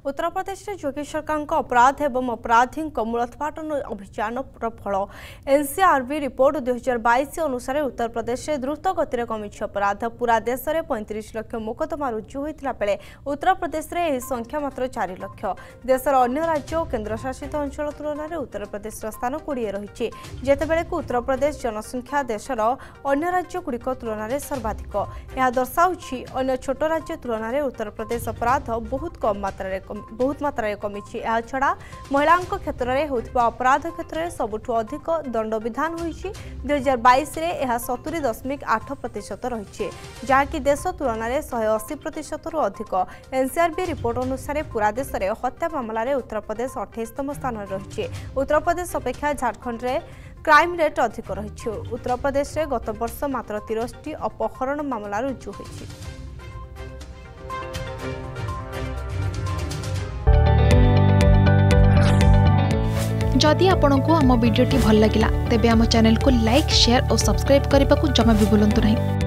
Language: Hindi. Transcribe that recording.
उत्तर प्रदेश में योगी सरकार अपराध एवं अपराधी मूलोत्पाटन अभियान फल एनसीआरबी रिपोर्ट 2022 अनुसार उत्तर प्रदेश में द्रुत गति कमी अपराध पूरा देश में 35 लाख मोकदमा रुजु होता बेले उत्तर प्रदेश में यह संख्या मात्र 4 लाख। देशर अन्य राज्य और केन्द्रशासित अंचल तुलन में उत्तर प्रदेश स्थान 20 रही जितेबले उत्तर प्रदेश जनसंख्या देशर अन्य राज्यगुड़िक तुलन में सर्वाधिक। यह दर्शाऊँच अन्य छोट राज्य तुलन में उत्तर प्रदेश अपराध बहुत मात्रा कमी। छड़ा महिला क्षेत्र में होता अपराध क्षेत्र में सबुठ अधिक दंड विधान होती 2022 में यह 70.8% रही जहाँकि देश तुलन में 180% रु अधिक। एनसीआरबी रिपोर्ट अनुसार पूरा देश में हत्या मामला में उत्तर प्रदेश 28तम स्थान रही। उत्तर प्रदेश अपेक्षा झारखंड में क्राइम रेट अधिक रही। उत्तर प्रदेश में गत वर्ष मात्र 30टी अपहरण मामला रुजु होती। जदि आपंक आम भिडी भल लगा तेब आम चैनल को लाइक शेयर और सब्सक्राइब करने को जमा भी भूलु नहीं।